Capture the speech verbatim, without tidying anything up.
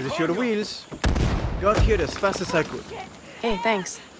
Here's your wheels. Got here as fast as I could. Hey, thanks.